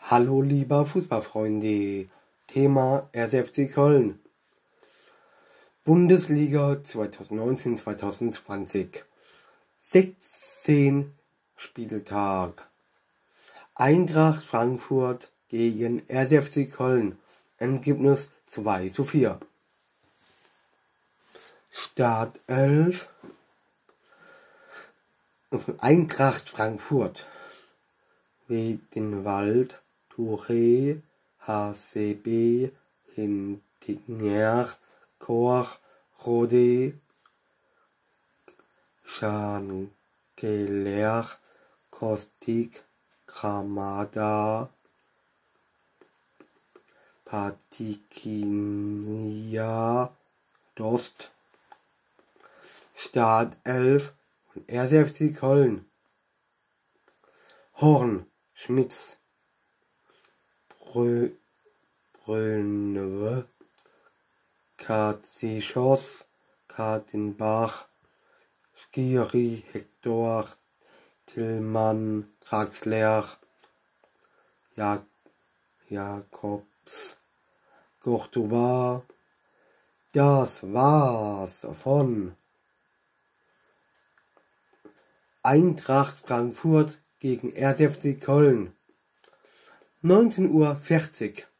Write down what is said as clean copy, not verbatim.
Hallo lieber Fußballfreunde, Thema 1. FC Köln. Bundesliga 2019-2020. 16 Spieltag. Eintracht Frankfurt gegen 1. FC Köln. Ergebnis 2:4. Startelf von Eintracht Frankfurt. Wedenwald, Touré, HCB, Hintinger, Koch, Rode, Schankeler, Kostik, Kramada, Patikinia, Dost. Startelf von 1. FC Köln. Horn, Schmitz, Brönwe, Katzischos, Kartenbach, Skiri, Hector, Tillmann, Draxler, Jakobs, Courtois. Das war's von Eintracht Frankfurt gegen 1. FC Köln. 19:40 Uhr.